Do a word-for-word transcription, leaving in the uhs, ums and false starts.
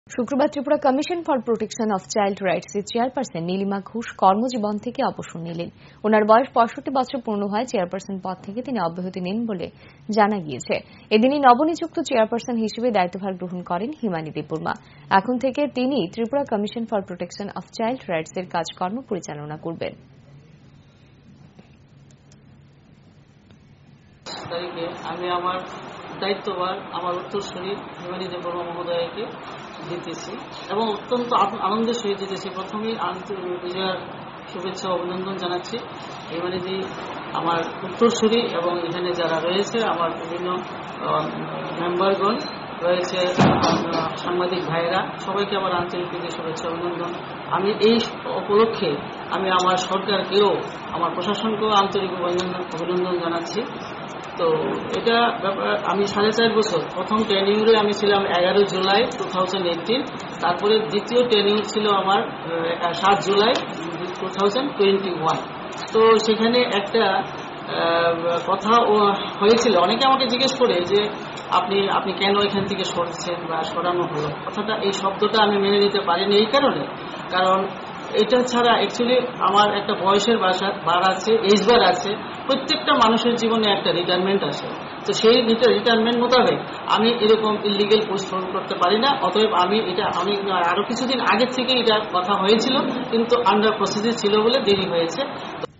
শুক্রবার Tripura commission for protection of child rights এর chairperson Nilima Ghosh কর্মজীবন থেকে অবসর নিলেন। ওনার বয়স পঁয়ষট্টি বছর পূর্ণ হয় চেয়ারপারসন পদ থেকে তিনি অব্যাহতি নেন বলে জানা গিয়েছে। এদিনই নবনিযুক্ত চেয়ারপারসন হিসেবে দায়িত্বভার গ্রহণ করেন হিমানী দেববর্মা। এখন থেকে তিনি Tripura commission for protection of child rights এর কাজকর্ম পরিচালনা করবেন। আমি আমার দায়িত্বভার আমার উত্তরসূরি হিমানী দেববর্মা মহোদয়কে দিতেছি এবং অত্যন্ত আনন্দের সহিত দিতেছি। প্রথমেই আন্তরিক বিজয়ার শুভেচ্ছা অভিনন্দন জানাচ্ছি। হিমানীজি আমার উত্তরসূরি এবং এখানে যারা রয়েছে আমার বিভিন্ন মেম্বারগণ রয়েছে, সাংবাদিক ভাইয়েরা, সবাইকে আমার আন্তরিক বিজয় শুভেচ্ছা অভিনন্দন। আমি এই উপলক্ষে আমি আমার সরকারকেও আমার প্রশাসনকেও আন্তরিক অভিনন্দন অভিনন্দন জানাচ্ছি। তো এটা ব্যাপার আমি সাড়ে চার বছর প্রথম টেনিউরে আমি ছিলাম এগারো জুলাই টু থাউজেন্ড এইটিন তারপরে দ্বিতীয় টেনিউর ছিল আমার সাত July two thousand twenty one. তো সেখানে একটা কথা হয়েছিল, অনেকে আমাকে জিজ্ঞেস করে যে আপনি আপনি কেন এখান থেকে সরছেন বা সরানো হলো। কথাটা এই শব্দটা আমি মেনে নিতে পারিনি এই কারণে, কারণ এটা ছাড়া অ্যাকচুয়ালি আমার একটা বয়সের বাসা বার আছে, এজ বার আছে। প্রত্যেকটা মানুষের জীবনে একটা রিটায়ারমেন্ট আসে, তো সেই রিটায়ারমেন্ট মোতাবেক আমি এরকম ইলিগেল পোস্ট হোল্ড করতে পারি না। অতএব আমি এটা আমি আরো কিছুদিন আগের থেকে এটা কথা হয়েছিল, কিন্তু আন্ডার প্রসেসে ছিল বলে দেরি হয়েছে।